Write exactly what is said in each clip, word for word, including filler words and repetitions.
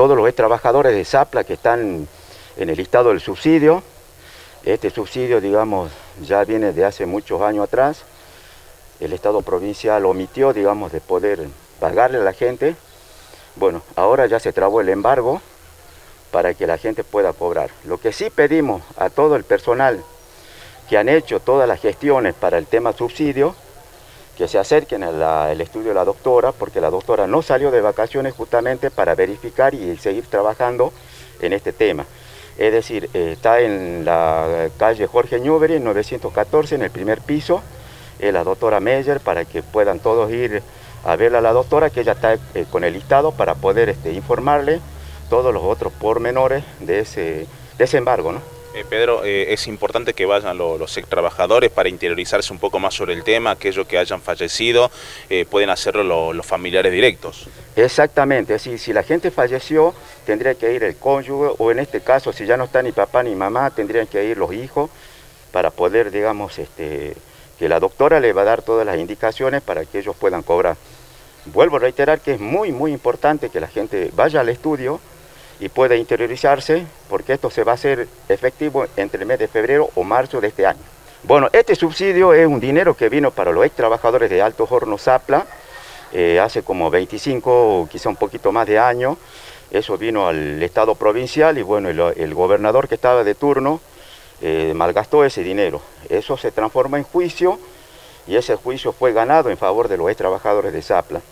todos los trabajadores de Zapla que están en el listado del subsidio. Este subsidio, digamos, ya viene de hace muchos años atrás. El Estado provincial omitió, digamos, de poder pagarle a la gente. Bueno, ahora ya se trabó el embargo para que la gente pueda cobrar. Lo que sí pedimos a todo el personal que han hecho todas las gestiones para el tema subsidio, que se acerquen al estudio de la doctora, porque la doctora no salió de vacaciones justamente para verificar y seguir trabajando en este tema. Es decir, eh, está en la calle Jorge Newbery, novecientos catorce, en el primer piso, es la doctora Meyer, para que puedan todos ir a ver a la doctora, que ella está eh, con el listado para poder este, informarle todos los otros pormenores de ese, de ese embargo, ¿no? Eh, Pedro, eh, es importante que vayan lo, los ex trabajadores para interiorizarse un poco más sobre el tema. Aquellos que hayan fallecido eh, pueden hacerlo lo, los familiares directos. Exactamente, es decir, si la gente falleció tendría que ir el cónyuge, o en este caso si ya no está ni papá ni mamá tendrían que ir los hijos para poder, digamos, este, que la doctora le va a dar todas las indicaciones para que ellos puedan cobrar. Vuelvo a reiterar que es muy muy importante que la gente vaya al estudio y pueda interiorizarse, porque esto se va a hacer efectivo entre el mes de febrero o marzo de este año. Bueno, este subsidio es un dinero que vino para los ex trabajadores de Alto Horno Zapla, eh, hace como veinticinco o quizá un poquito más de años. Eso vino al Estado provincial y bueno, el, el gobernador que estaba de turno eh, malgastó ese dinero. Eso se transformó en juicio y ese juicio fue ganado en favor de los ex trabajadores de Zapla.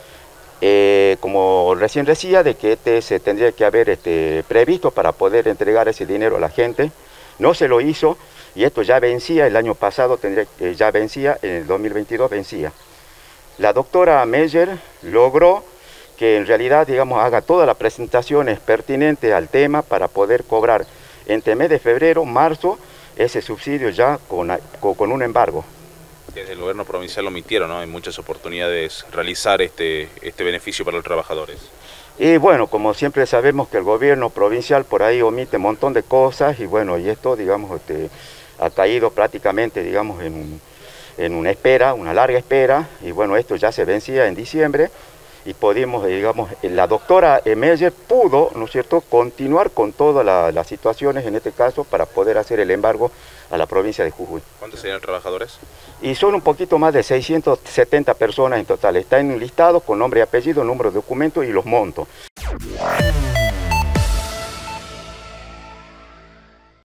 Eh, como recién decía, de que este se tendría que haber este, previsto para poder entregar ese dinero a la gente, no se lo hizo y esto ya vencía, el año pasado tendría, eh, ya vencía, en el dos mil veintidós vencía. La doctora Meyer logró que en realidad, digamos, haga todas las presentaciones pertinentes al tema para poder cobrar entre el mes de febrero, marzo, ese subsidio ya con, con un embargo. Desde el gobierno provincial omitieron, ¿no?, en muchas oportunidades realizar este, este beneficio para los trabajadores. Y bueno, como siempre sabemos que el gobierno provincial por ahí omite un montón de cosas y bueno, y esto, digamos, este, ha caído prácticamente, digamos, en, un, en una espera, una larga espera, y bueno, esto ya se vencía en diciembre y pudimos, digamos, la doctora Meyer pudo, ¿no es cierto?, continuar con todas la, las situaciones en este caso para poder hacer el embargo a la provincia de Jujuy. ¿Cuántos serían trabajadores? Y son un poquito más de seiscientas setenta personas en total. Está en un listado con nombre y apellido, número de documento y los montos.